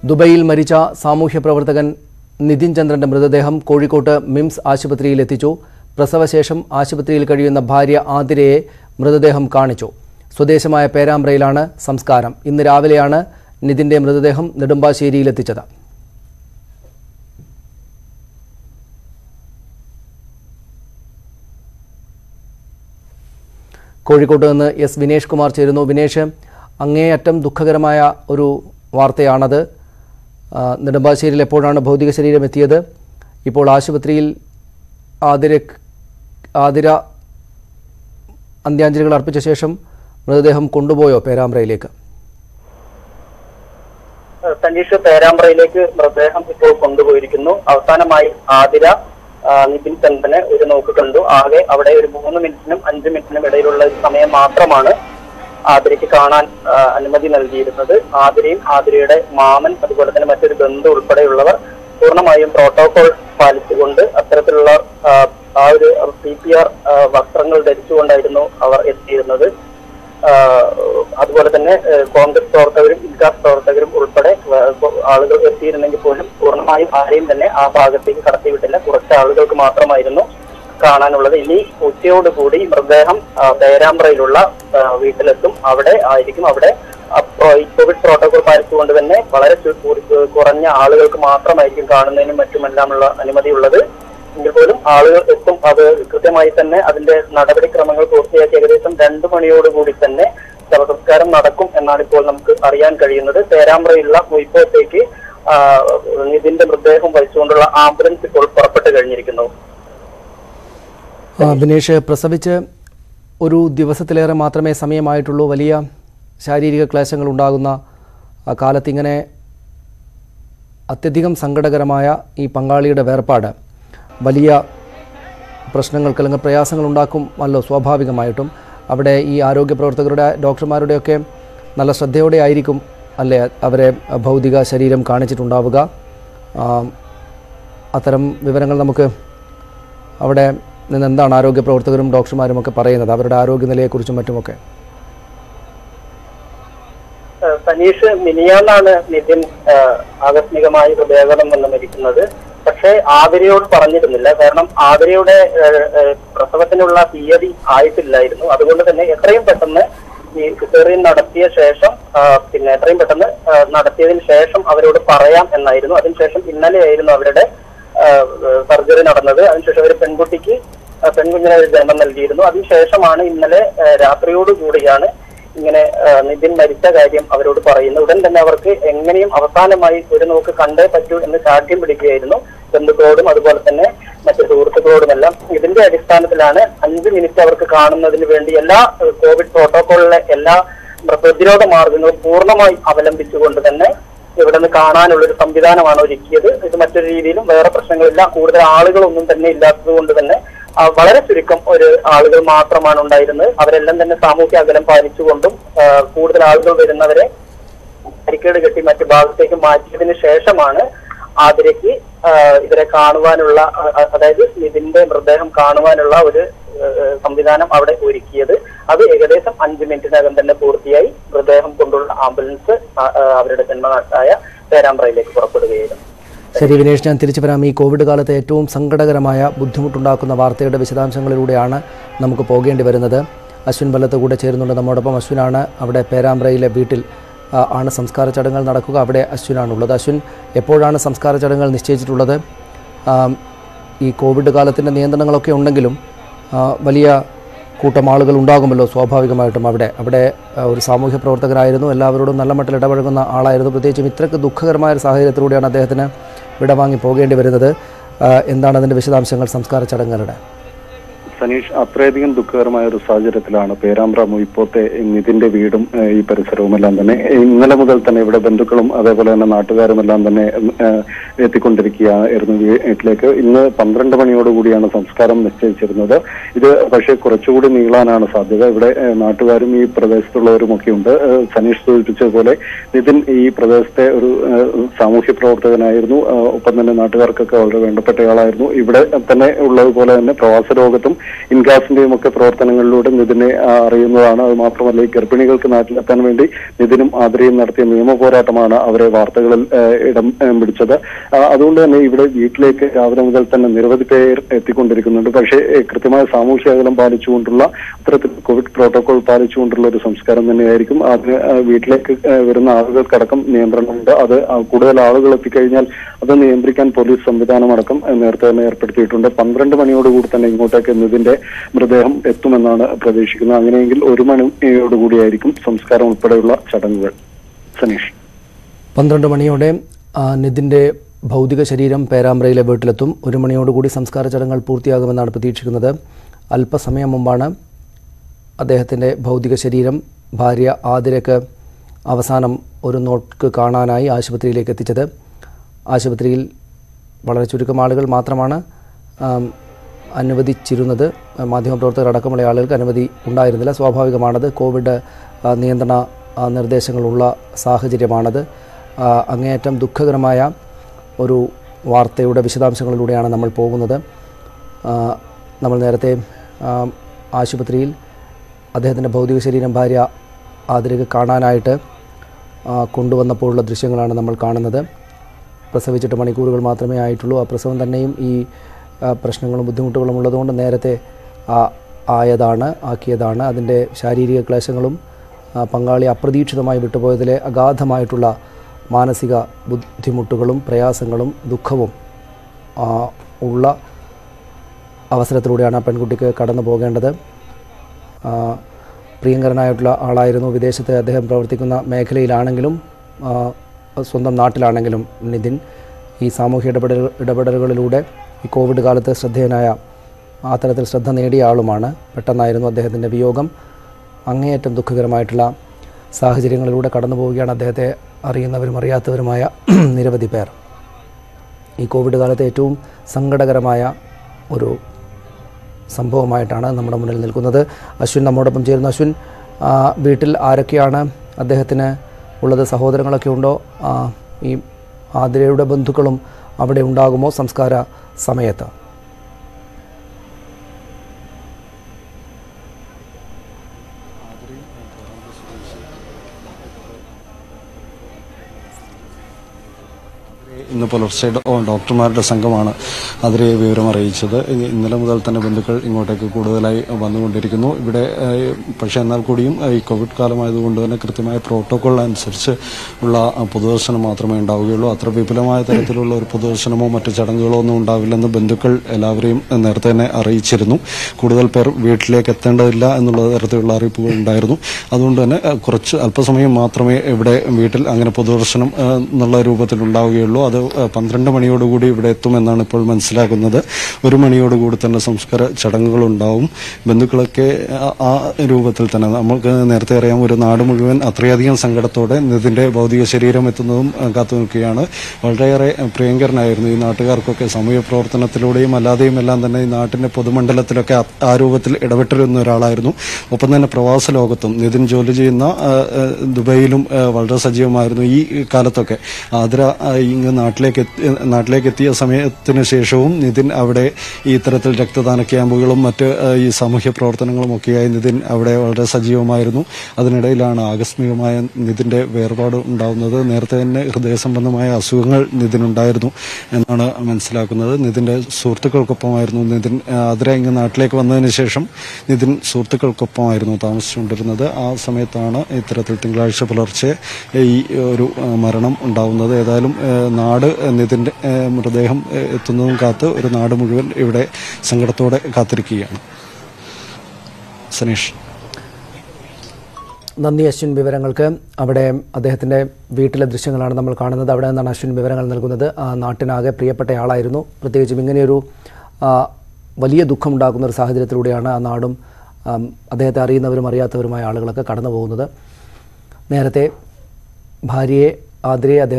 ദുബൈയിൽ മരിച്ച സാമൂഹ്യ പ്രവർത്തകൻ നിതിൻ ചന്ദ്രന്റെ മൃതദേഹം കോഴിക്കോട്ട് മിംസ് ആശുപത്രിയിൽ എത്തിച്ചു. പ്രസവശേഷം ആശുപത്രിയിൽ കഴിയുന്ന ഭാര്യ ആതിരയെ മൃതദേഹം കാണിച്ചു. സ്വദേശമായ പേരാമ്പ്രയിലാണ് സംസ്കാരം. ഇന്ന് രാവിലെയാണ് നിതിന്റെ മൃതദേഹം നെടുമ്പാശ്ശേരിയിലെത്തിച്ചത്. കോഴിക്കോട്ട് നിന്ന് എസ് വിനേഷ് കുമാർ ചേരുന്നു. വിനേഷ്, അങ്ങേയറ്റം ദുഃഖകരമായ ഒരു വാർത്തയാണത്. നെടുമ്പാശ്ശേരിയിൽ എപ്പോഴാണ് ഭൗതിക ശരീരം എത്തിയത്? ഇപ്പോൾ ആശുപത്രിയിൽ ആതിര അന്ത്യാഞ്ജലികൾ അർപ്പിച്ച ശേഷം മൃതദേഹം കൊണ്ടുപോയോ പേരാമ്പ്രയിലേക്ക്? സനീഷ്, പേരാമ്പ്രയിലേക്ക് മൃതദേഹം ഇപ്പോൾ കൊണ്ടുപോയിരിക്കുന്നു. അവസാനമായി ആതിര നിതിൻ ചന്ദ്രനെ ഒരു നോക്ക് കണ്ടു. ആകെ അവിടെ ഒരു 3 മിനിറ്റിനും 5 മിനിറ്റിനും ഇടയിലുള്ള ഒരു സമയം മാത്രമാണ് ആതിരയ്ക്ക് കാണാൻ അനുമതി നൽകിയിരുന്നത്. ആതിരയും ആതിരയുടെ മാമൻ അതുപോലെ തന്നെ മറ്റൊരു ബന്ധു ഉൾപ്പെടെയുള്ളവർ പൂർണ്ണമായും പ്രോട്ടോകോൾ പാലിച്ചുകൊണ്ട് അത്തരത്തിലുള്ള ആ ഒരു CPR വസ്ത്രങ്ങൾ ധരിച്ചുകൊണ്ടായിരുന്നു അവർ എത്തിയിരുന്നത്. അതുപോലെ തന്നെ കോൺഗ്രസ് പ്രവർത്തകരും ഇൻകാസ് പ്രവർത്തകരും ഉൾപ്പെടെ ആളുകൾ എത്തിയിരുന്നെങ്കിൽ പോലും പൂർണ്ണമായും ആരെയും തന്നെ ആ ഭാഗത്തേക്ക് കടത്തിവിട്ടില്ല. കുറച്ച് ആളുകൾക്ക് മാത്രമായിരുന്നു കാണാനുള്ളത്. ഇനി ഉച്ചയോടുകൂടി മൃതദേഹം പേരാമ്പ്രയിലുള്ള വീട്ടിലെത്തും. അവിടെ ആയിരിക്കും. അവിടെ കോവിഡ് പ്രോട്ടോകോൾ പാലിച്ചുകൊണ്ട് തന്നെ വളരെ കുറഞ്ഞ ആളുകൾക്ക് മാത്രമായിരിക്കും കാണുന്നതിനും മറ്റുമെല്ലാമുള്ള അനുമതിയുള്ളത്. എങ്കിൽ പോലും ആളുകൾ എത്തും. അത് കൃത്യമായി തന്നെ അതിന്റെ നടപടിക്രമങ്ങൾ പൂർത്തിയാക്കി ഏകദേശം 2 മണിയോടുകൂടി തന്നെ ശവസംസ്കാരം നടക്കും എന്നാണ് ഇപ്പോൾ നമുക്ക് അറിയാൻ കഴിയുന്നത്. പേരാമ്പ്രയിലുള്ള മുയിപ്പോത്തേക്ക് നിതിന്റെ മൃതദേഹം വഹിച്ചുകൊണ്ടുള്ള ആംബുലൻസ് ഇപ്പോൾ പുറപ്പെട്ടു കഴിഞ്ഞിരിക്കുന്നു. ദിനേഷ്, പ്രസവിച്ച് ഒരു ദിവസത്തിലേറെ മാത്രമേ സമയമായിട്ടുള്ളൂ. വലിയ ശാരീരിക ക്ലേശങ്ങൾ ഉണ്ടാകുന്ന കാലത്ത് ഇങ്ങനെ അത്യധികം സങ്കടകരമായ ഈ പങ്കാളിയുടെ വേർപാട് വലിയ പ്രശ്നങ്ങൾക്ക് അല്ലെങ്കിൽ പ്രയാസങ്ങൾ ഉണ്ടാക്കുമല്ലോ സ്വാഭാവികമായിട്ടും. അവിടെ ഈ ആരോഗ്യ പ്രവർത്തകരുടെ ഡോക്ടർമാരുടെയൊക്കെ നല്ല ശ്രദ്ധയോടെ ആയിരിക്കും അല്ലേ അവരെ ഭൗതിക ശരീരം കാണിച്ചിട്ടുണ്ടാവുക. അത്തരം വിവരങ്ങൾ നമുക്ക് അവിടെ നിന്ന് എന്താണ് ആരോഗ്യ പ്രവർത്തകരും ഡോക്ടർമാരും ഒക്കെ പറയുന്നത്, അവരുടെ ആരോഗ്യനിലയെക്കുറിച്ചും മറ്റുമൊക്കെ? സനീഷ്, മിനിയാന്നാണ് നിതിൻ ആകസ്മികമായി ഹൃദയാഘാതം വന്ന് മരിക്കുന്നത്. പക്ഷേ ആതിരയോട് പറഞ്ഞിരുന്നില്ല. കാരണം ആതിരയുടെ പ്രസവത്തിനുള്ള തീയതി ആയിട്ടില്ലായിരുന്നു. അതുകൊണ്ട് തന്നെ എത്രയും പെട്ടെന്ന് ഈ സിസേറിയൻ നടത്തിയ ശേഷം എത്രയും പെട്ടെന്ന് നടത്തിയതിന് ശേഷം അവരോട് പറയാം എന്നായിരുന്നു. അതിനുശേഷം ഇന്നലെയായിരുന്നു അവരുടെ സർജറി നടന്നത്. അതിനുശേഷം അവർ പെൺകുഞ്ഞിനെ ജന്മം നൽകിയിരുന്നു. അതിനുശേഷമാണ് ഇന്നലെ രാത്രിയോടുകൂടിയാണ് ഇങ്ങനെ നിതിൻ മരിച്ച കാര്യം അവരോട് പറയുന്നത്. ഉടൻ തന്നെ അവർക്ക് എങ്ങനെയും അവസാനമായി ഒരു നോക്ക് കണ്ടേ പറ്റൂ എന്ന് ശാഠ്യം പിടിക്കുകയായിരുന്നു ബന്ധുക്കളോടും അതുപോലെ തന്നെ മറ്റു സുഹൃത്തുക്കളോടുമെല്ലാം. ഇതിന്റെ അടിസ്ഥാനത്തിലാണ് 5 മിനിറ്റ് അവർക്ക് കാണുന്നതിന് വേണ്ടി എല്ലാ കോവിഡ് പ്രോട്ടോകോളിലെ എല്ലാ പ്രതിരോധ മാർഗങ്ങളും പൂർണ്ണമായി അവലംബിച്ചുകൊണ്ട് തന്നെ ഇവിടെ നിന്ന് കാണാനുള്ളൊരു സംവിധാനമാണ് ഒരുക്കിയത്. ഇത് മറ്റൊരു രീതിയിലും വേറെ പ്രശ്നങ്ങളില്ല. കൂടുതൽ ആളുകളൊന്നും തന്നെ ഇല്ലാത്തത് കൊണ്ട് തന്നെ വളരെ ചുരുക്കം ഒരു ആളുകൾ മാത്രമാണ് ഉണ്ടായിരുന്നത്. അവരെല്ലാം തന്നെ സാമൂഹ്യ അകലം പാലിച്ചുകൊണ്ടും കൂടുതൽ ആളുകൾ വരുന്നവരെ ബാരിക്കേഡ് കെട്ടി മറ്റു ഭാഗത്തേക്ക് മാറ്റിയതിനു ശേഷമാണ് ആതിരയ്ക്ക് ഇവരെ കാണുവാനുള്ള, അതായത് ഇതിന്റെ മൃതദേഹം കാണുവാനുള്ള ഒരു സംവിധാനം അവിടെ ഒരുക്കിയത്. അത് ഏകദേശം 5 മിനിറ്റിനകം തന്നെ പൂർത്തിയായി. മൃതദേഹം കൊണ്ടുള്ള ആംബുലൻസ് അവരുടെ ജന്മനാട്ടായ പേരാമ്പ്രയിലേക്ക് പുറപ്പെടുകയായിരുന്നു. ശരി വിനേഷ്, ഞാൻ തിരിച്ചു വരാം. ഈ കോവിഡ് കാലത്ത് ഏറ്റവും സങ്കടകരമായ ബുദ്ധിമുട്ടുണ്ടാക്കുന്ന വാർത്തയുടെ വിശദാംശങ്ങളിലൂടെയാണ് നമുക്ക് പോകേണ്ടി വരുന്നത്. അശ്വിൻ ബല്ലത്ത് കൂടെ ചേരുന്നുണ്ട് നമ്മോടൊപ്പം. അശ്വിനാണ് അവിടെ പേരാമ്പ്രയിലെ വീട്ടിൽ ആണ് സംസ്കാര ചടങ്ങുകൾ നടക്കുക. അവിടെ അശ്വിനാണുള്ളത്. അശ്വിൻ, എപ്പോഴാണ് സംസ്കാര ചടങ്ങുകൾ നിശ്ചയിച്ചിട്ടുള്ളത്? ഈ കോവിഡ് കാലത്തിൻ്റെ നിയന്ത്രണങ്ങളൊക്കെ ഉണ്ടെങ്കിലും വലിയ കൂട്ടം ആളുകൾ ഉണ്ടാകുമല്ലോ സ്വാഭാവികമായിട്ടും. അവിടെ ഒരു സാമൂഹ്യ പ്രവർത്തകരായിരുന്നു, എല്ലാവരോടും നല്ല മട്ടിൽ ഇടപഴകുന്ന ആളായിരുന്നു. പ്രത്യേകിച്ചും ഇത്രയ്ക്ക് ദുഃഖകരമായ ഒരു സാഹചര്യത്തിലൂടെയാണ് അദ്ദേഹത്തിന് വിടവാങ്ങി പോകേണ്ടി വരുന്നത്. എന്താണ് അതിൻ്റെ വിശദാംശങ്ങൾ സംസ്കാര ചടങ്ങുകളുടെ? സനീഷ്, അത്രയധികം ദുഃഖകരമായ ഒരു സാഹചര്യത്തിലാണ് പേരാമ്പ്ര മുയിപ്പോത്തെ നിതിന്റെ വീടും ഈ പരിസരവുമെല്ലാം തന്നെ. ഇന്നലെ മുതൽ തന്നെ ഇവിടെ ബന്ധുക്കളും അതേപോലെ തന്നെ നാട്ടുകാരുമെല്ലാം തന്നെ എത്തിക്കൊണ്ടിരിക്കുകയായിരുന്നു വീട്ടിലേക്ക്. ഇന്ന് 12 മണിയോടുകൂടിയാണ് സംസ്കാരം നിശ്ചയിച്ചിരുന്നത്. ഇത് പക്ഷേ കുറച്ചുകൂടി നീളാനാണ് സാധ്യത. ഇവിടെ നാട്ടുകാരും ഈ പ്രദേശത്തുള്ളവരും ഒക്കെ ഉണ്ട്. സനീഷ് സൂചിപ്പിച്ചതുപോലെ നിതിൻ ഈ പ്രദേശത്തെ ഒരു സാമൂഹ്യ പ്രവർത്തകനായിരുന്നു. ഒപ്പം തന്നെ നാട്ടുകാർക്കൊക്കെ വളരെ വേണ്ടപ്പെട്ടയാളായിരുന്നു. ഇവിടെ തന്നെ ഉള്ളതുപോലെ തന്നെ പ്രവാസ ലോകത്തും ഇൻഗാസിന്റെയും ഒക്കെ പ്രവർത്തനങ്ങളിലൂടെ നിതിനെ അറിയുന്നതാണ്. അത് മാത്രമല്ല ഈ ഗർഭിണികൾക്ക് നാട്ടിലെത്താൻ വേണ്ടി നിതിനും ആതിരയും നടത്തിയ നിയമ പോരാട്ടമാണ് അവരെ വാർത്തകളിൽ ഇടം പിടിച്ചത്. അതുകൊണ്ട് തന്നെ ഇവിടെ വീട്ടിലേക്ക് രാവിലെ മുതൽ തന്നെ നിരവധി പേർ എത്തിക്കൊണ്ടിരിക്കുന്നുണ്ട്. പക്ഷേ കൃത്യമായ സാമൂഹ്യ അകലം പാലിച്ചുകൊണ്ടുള്ള അത്തരത്തിൽ കോവിഡ് പ്രോട്ടോകോൾ പാലിച്ചുകൊണ്ടുള്ള ഒരു സംസ്കാരം തന്നെയായിരിക്കും. അതിന് വീട്ടിലേക്ക് വരുന്ന ആളുകൾക്കടക്കം നിയന്ത്രണമുണ്ട്. അത് കൂടുതൽ ആളുകൾ എത്തിക്കഴിഞ്ഞാൽ അത് നിയന്ത്രിക്കാൻ പോലീസ് സംവിധാനം അടക്കം നേരത്തെ തന്നെ ഏർപ്പെടുത്തിയിട്ടുണ്ട്. 12 മണിയോടുകൂടി തന്നെ ഇങ്ങോട്ടേക്ക് നിതിന്റെ മൃതദേഹം എത്തുമെന്നാണ് പ്രതീക്ഷിക്കുന്നത്. അങ്ങനെയെങ്കിൽ 1 മണിയോടുകൂടിയായിരിക്കും സംസ്കാരം ഉൾപ്പെടെയുള്ള ചടങ്ങുകൾ. സനീഷ്, 12 മണിയോടെ നിതിന്റെ ഭൗതിക ശരീരം പേരാമ്പ്രയിലെ വീട്ടിലെത്തും. 1 മണിയോടുകൂടി സംസ്കാര ചടങ്ങുകൾ പൂർത്തിയാകുമെന്നാണ് പ്രതീക്ഷിക്കുന്നത്. അല്പസമയം മുമ്പാണ് അദ്ദേഹത്തിൻ്റെ ഭൗതിക ശരീരം ഭാര്യ ആതിരയ്ക്ക് അവസാനം ഒരു നോക്ക് കാണാനായി ആശുപത്രിയിലേക്ക് എത്തിച്ചത്. ആശുപത്രിയിൽ വളരെ ചുരുക്കം ആളുകൾ മാത്രമാണ് അനുവദിച്ചിരുന്നത്. മാധ്യമപ്രവർത്തകർ അടക്കമുള്ള ആളുകൾക്ക് അനുമതി ഉണ്ടായിരുന്നില്ല. സ്വാഭാവികമാണത്. കോവിഡ് നിയന്ത്രണ നിർദ്ദേശങ്ങളുള്ള സാഹചര്യമാണത്. അങ്ങേയറ്റം ദുഃഖകരമായ ഒരു വാർത്തയുടെ വിശദാംശങ്ങളിലൂടെയാണ് നമ്മൾ പോകുന്നത്. നമ്മൾ നേരത്തെ ആശുപത്രിയിൽ അദ്ദേഹത്തിൻ്റെ ഭൗതിക ശരീരം ഭാര്യ ആതിരയ്ക്ക് കാണാനായിട്ട് കൊണ്ടുവന്നപ്പോഴുള്ള ദൃശ്യങ്ങളാണ് നമ്മൾ കാണുന്നത്. പ്രസവിച്ചിട്ട് മണിക്കൂറുകൾ മാത്രമേ ആയിട്ടുള്ളൂ. ആ പ്രസവം തന്നെയും ഈ പ്രശ്നങ്ങളും ബുദ്ധിമുട്ടുകളും ഉള്ളതുകൊണ്ട് നേരത്തെ ആക്കിയതാണ്. അതിൻ്റെ ശാരീരിക ക്ലേശങ്ങളും പങ്കാളി അപ്രതീക്ഷിതമായി വിട്ടുപോയതിലെ അഗാധമായിട്ടുള്ള മാനസിക ബുദ്ധിമുട്ടുകളും പ്രയാസങ്ങളും ദുഃഖവും ഉള്ള അവസരത്തിലൂടെയാണ് ആ പെൺകുട്ടിക്ക് കടന്നു പോകേണ്ടത്. പ്രിയങ്കരനായിട്ടുള്ള ആളായിരുന്നു. വിദേശത്ത് അദ്ദേഹം പ്രവർത്തിക്കുന്ന മേഖലയിലാണെങ്കിലും സ്വന്തം നാട്ടിലാണെങ്കിലും നിതിൻ ഈ സാമൂഹ്യ ഇടപെടലുകളിലൂടെ ഈ കോവിഡ് കാലത്ത് ശ്രദ്ധേയനായ ആ തരത്തിൽ ശ്രദ്ധ നേടിയ ആളുമാണ്. പെട്ടെന്നായിരുന്നു അദ്ദേഹത്തിൻ്റെ വിയോഗം. അങ്ങേയറ്റം ദുഃഖകരമായിട്ടുള്ള സാഹചര്യങ്ങളിലൂടെ കടന്നു പോവുകയാണ് അദ്ദേഹത്തെ അറിയുന്നവരും അറിയാത്തവരുമായ നിരവധി പേർ. ഈ കോവിഡ് കാലത്ത് ഏറ്റവും സങ്കടകരമായ ഒരു സംഭവമായിട്ടാണ് നമ്മുടെ മുന്നിൽ നിൽക്കുന്നത്. അശ്വിൻ നമ്മോടൊപ്പം ചേരുന്നു. അശ്വിൻ, വീട്ടിൽ ആരൊക്കെയാണ് അദ്ദേഹത്തിന് ഉള്ളത്? സഹോദരങ്ങളൊക്കെ ഉണ്ടോ? ഈ ആതിരയുടെ ബന്ധുക്കളും അവിടെ ഉണ്ടാകുമോ സംസ്കാര സമയത്ത്? ഇന്ന് പുലർച്ചെ ഡോക്ടർമാരുടെ സംഘമാണ് അതിരെ വിവരം അറിയിച്ചത്. ഇന്നലെ മുതൽ തന്നെ ബന്ധുക്കൾ ഇങ്ങോട്ടേക്ക് കൂടുതലായി വന്നുകൊണ്ടിരിക്കുന്നു. ഇവിടെ പക്ഷേ എന്നാൽ കൂടിയും ഈ കോവിഡ് കാലമായതുകൊണ്ട് തന്നെ കൃത്യമായ പ്രോട്ടോകോൾ അനുസരിച്ച് ഉള്ള പൊതുദർശനം മാത്രമേ ഉണ്ടാവുകയുള്ളൂ. അത്ര വിപുലമായ തരത്തിലുള്ള ഒരു പൊതുദർശനമോ മറ്റു ചടങ്ങുകളോ ഒന്നും ഉണ്ടാവില്ലെന്ന് ബന്ധുക്കൾ എല്ലാവരെയും നേരത്തെ തന്നെ അറിയിച്ചിരുന്നു. കൂടുതൽ പേർ വീട്ടിലേക്ക് എത്തേണ്ടതില്ല എന്നുള്ള തരത്തിലുള്ള അറിയിപ്പുകൾ ഉണ്ടായിരുന്നു. അതുകൊണ്ട് തന്നെ അല്പസമയം മാത്രമേ ഇവിടെ വീട്ടിൽ അങ്ങനെ പൊതുദർശനം എന്നുള്ള രൂപത്തിൽ ഉണ്ടാവുകയുള്ളൂ. അത് 12 മണിയോടുകൂടി ഇവിടെ എത്തുമെന്നാണ് ഇപ്പോൾ മനസ്സിലാക്കുന്നത്. 1 മണിയോടുകൂടി തന്നെ സംസ്കാര ചടങ്ങുകളുണ്ടാവും. ബന്ധുക്കളൊക്കെ ആ രൂപത്തിൽ തന്നെ നമുക്ക് നേരത്തെ അറിയാം, ഒരു നാട് മുഴുവൻ അത്രയധികം സങ്കടത്തോടെ നിതിന്റെ ഭൗതിക ശരീരം എത്തുന്നതും കാത്തു നിൽക്കുകയാണ്. വളരെയേറെ പ്രിയങ്കരനായിരുന്നു ഈ നാട്ടുകാർക്കൊക്കെ. സാമൂഹ്യ പ്രവർത്തനത്തിലൂടെയും അല്ലാതെയും എല്ലാം തന്നെ ഈ നാട്ടിന്റെ പൊതുമണ്ഡലത്തിലൊക്കെ ആ രൂപത്തിൽ ഇടപെട്ടിരുന്ന ഒരാളായിരുന്നു. ഒപ്പം തന്നെ പ്രവാസ ലോകത്തും നിതിൻ ജോലി ചെയ്യുന്ന ദുബൈയിലും വളരെ സജീവമായിരുന്നു. ഈ കാലത്തൊക്കെ ആതിര ഇങ്ങ് നാട്ടിലേക്ക് എത്തിയ സമയത്തിന് ശേഷവും നിതിൻ അവിടെ ഈ ഇത്തരത്തിൽ രക്തദാന ക്യാമ്പുകളും മറ്റ് ഈ സാമൂഹ്യ പ്രവർത്തനങ്ങളും ഒക്കെയായി നിതിൻ അവിടെ വളരെ സജീവമായിരുന്നു. അതിനിടയിലാണ് ആകസ്മികമായ നിതിന്റെ വേർപാട് ഉണ്ടാവുന്നത്. നേരത്തെ തന്നെ ഹൃദയ സംബന്ധമായ അസുഖങ്ങൾ നിതിനുണ്ടായിരുന്നു എന്നാണ് മനസ്സിലാക്കുന്നത്. നിതിന്റെ സുഹൃത്തുക്കൾക്കൊപ്പമായിരുന്നു നിതിൻ. ആതിര ഇങ്ങ് നാട്ടിലേക്ക് വന്നതിന് ശേഷം നിതിൻ സുഹൃത്തുക്കൾക്കൊപ്പമായിരുന്നു താമസിച്ചുകൊണ്ടിരുന്നത്. ആ സമയത്താണ് ഇത്തരത്തിൽ തിങ്കളാഴ്ച പുലർച്ചെ ഈ ഒരു മരണം ഉണ്ടാവുന്നത്. ഏതായാലും നാട് നിതിന്റെ മൃതദേഹം എത്തുന്നതും കാത്ത് ഒരു നാട് മുഴുവൻ ഇവിടെ സങ്കടത്തോടെ കാത്തിരിക്കുകയാണ്. സനീഷ്, നന്ദി അശ്വിൻ വിവരങ്ങൾക്ക്. അവിടെ അദ്ദേഹത്തിൻ്റെ വീട്ടിലെ ദൃശ്യങ്ങളാണ് നമ്മൾ കാണുന്നത്. അവിടെ നിന്നാണ് അശ്വിൻ വിവരങ്ങൾ നൽകുന്നത്. നാട്ടിനാകെ പ്രിയപ്പെട്ടയാളായിരുന്നു. പ്രത്യേകിച്ചും ഇങ്ങനെയൊരു വലിയ ദുഃഖമുണ്ടാക്കുന്ന ഒരു സാഹചര്യത്തിലൂടെയാണ് ആ നാടും അദ്ദേഹത്തെ അറിയുന്നവരും അറിയാത്തവരുമായ ആളുകളൊക്കെ കടന്നു പോകുന്നത്. നേരത്തെ ഭാര്യയെ ആതിരയെ